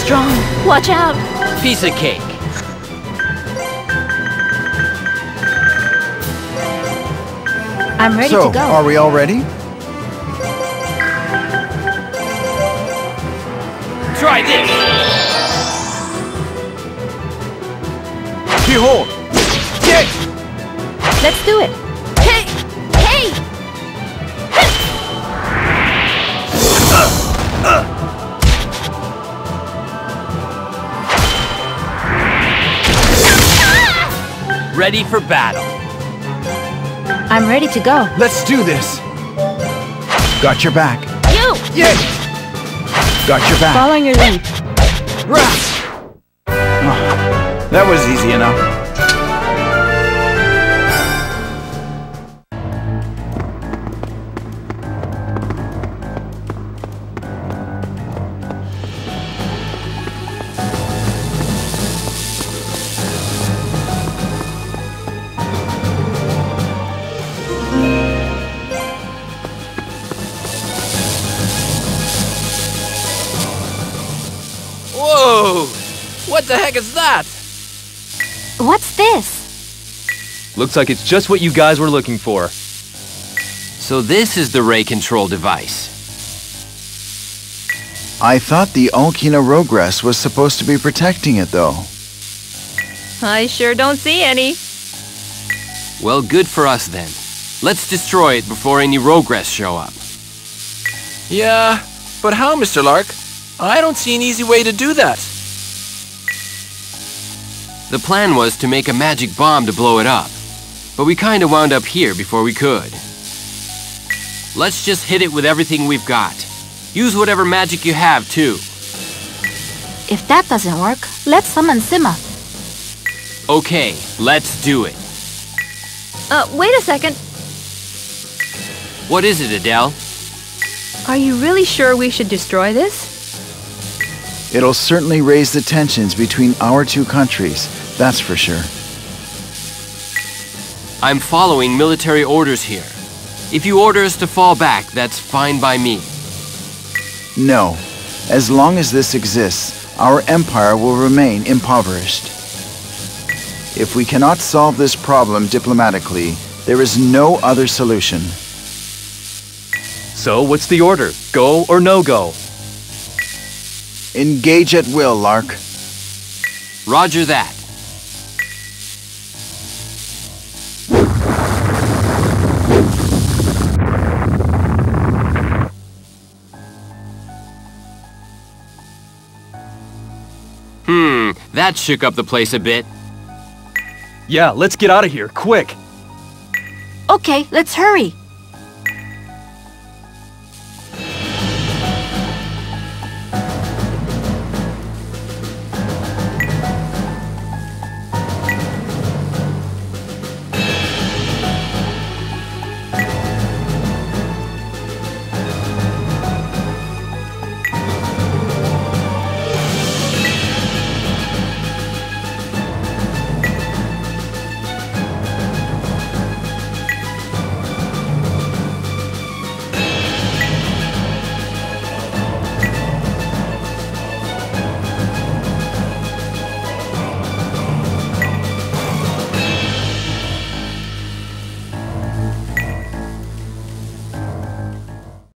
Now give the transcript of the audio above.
strong. Watch out. Piece of cake. I'm ready to go. Are we all ready? Try this. Behold! Get! Let's do it. Hey! Hey! Ready for battle. I'm ready to go. Let's do this! Got your back. You! Yeah! Got your back. Following your lead. That was easy enough. Whoa! What the heck is that? What's this? Looks like it's just what you guys were looking for. So this is the ray control device. I thought the Okina Rogress was supposed to be protecting it, though. I sure don't see any. Well, good for us then. Let's destroy it before any Rogress show up. Yeah, but how, Mr. Lark? I don't see an easy way to do that. The plan was to make a magic bomb to blow it up, but we kinda wound up here before we could. Let's just hit it with everything we've got. Use whatever magic you have, too. If that doesn't work, let's summon Sima. Okay, let's do it. Wait a second. What is it, Adele? Are you really sure we should destroy this? It'll certainly raise the tensions between our two countries, that's for sure. I'm following military orders here. If you order us to fall back, that's fine by me. No. As long as this exists, our empire will remain impoverished. If we cannot solve this problem diplomatically, there is no other solution. So, what's the order? Go or no go? Engage at will, Lark. Roger that. That shook up the place a bit. Yeah, let's get out of here, quick! Okay, let's hurry.